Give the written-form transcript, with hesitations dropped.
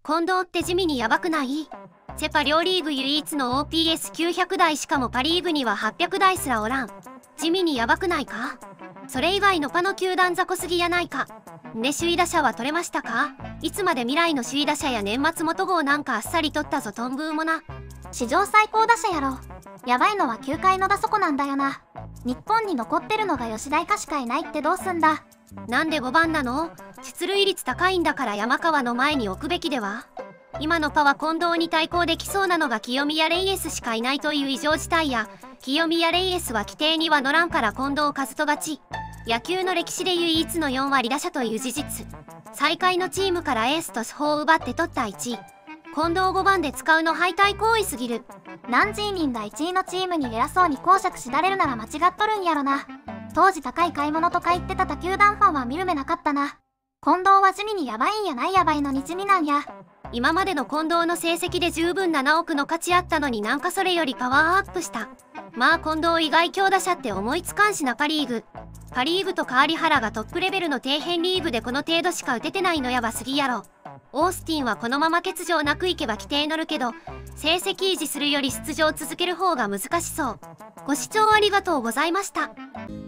近藤って地味にヤバくない？セパ両リーグ唯一の OPS900 台、しかもパリーグには800台すらおらん。地味にヤバくないか？それ以外のパの球団雑魚すぎやないか。で首位打者は取れましたか？いつまで未来の首位打者や年末元号なんかあっさり取ったぞトンブーもな。 史上最高打者やろ。やばいのは球界の打底なんだよな。日本に残ってるのが吉田以下しかいないってどうすんだ。 なんで5番なの？出塁率高いんだから山川の前に置くべきでは？今のパは近藤に対抗できそうなのが清宮レイエスしかいないという異常事態や、清宮レイエスは規定には乗らんから近藤和人勝ち。野球の歴史で唯一の4割打者という事実。最下位のチームからエースと主砲を奪って取った1位。近藤5番で使うの敗退行為すぎる。 何十人が1位のチームに偉そうに講釈しられるなら間違っとるんやろな。当時高い買い物とか言ってた他球団ファンは見る目なかったな。近藤は地味にヤバいんやない、ヤバいのに地味なんや。 今までの近藤の成績で十分7億の価値あったのになんかそれよりパワーアップした。まあ近藤以外強打者って思いつかんしな。パリーグと川原がトップレベルの底辺リーグでこの程度しか打ててないのやばすぎやろ。オースティンはこのまま欠場なくいけば規定乗るけど、成績維持するより出場続ける方が難しそう。ご視聴ありがとうございました。